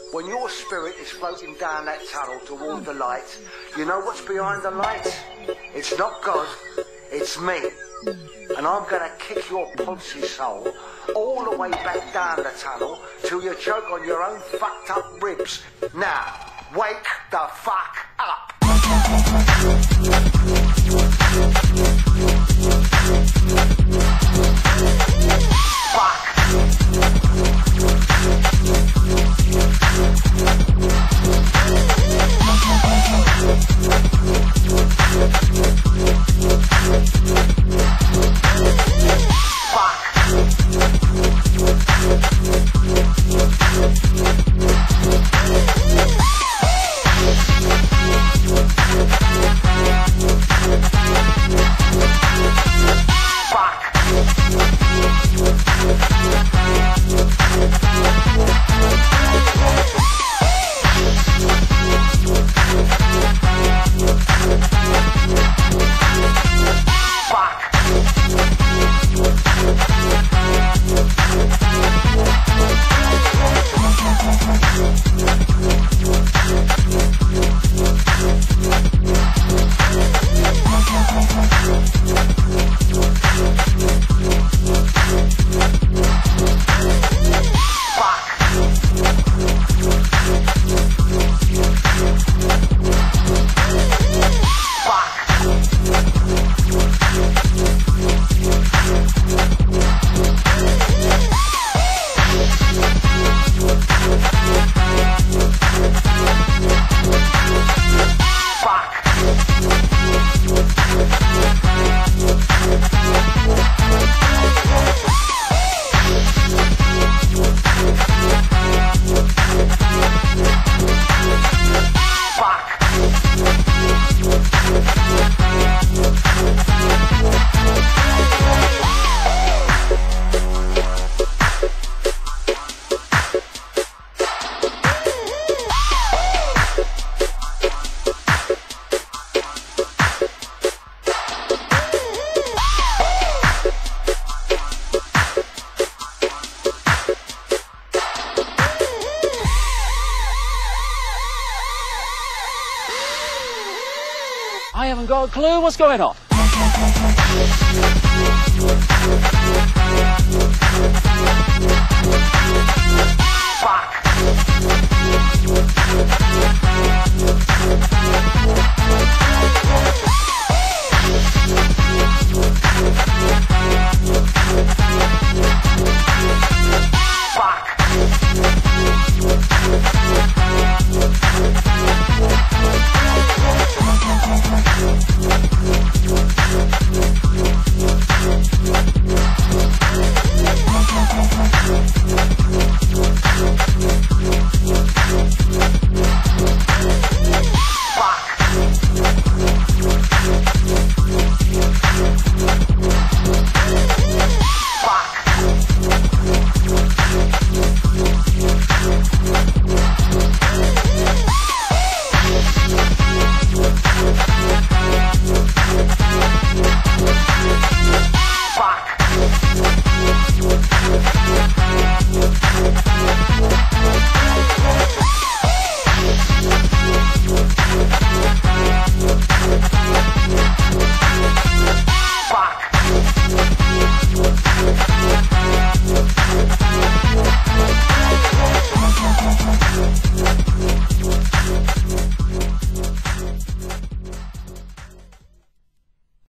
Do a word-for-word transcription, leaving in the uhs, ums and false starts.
When your spirit is floating down that tunnel toward the light, you know what's behind the light? It's not God, it's me. And I'm gonna kick your poncy soul all the way back down the tunnel till you choke on your own fucked up ribs. Now, wake the fuck up. Fuck. I haven't got a clue what's going on.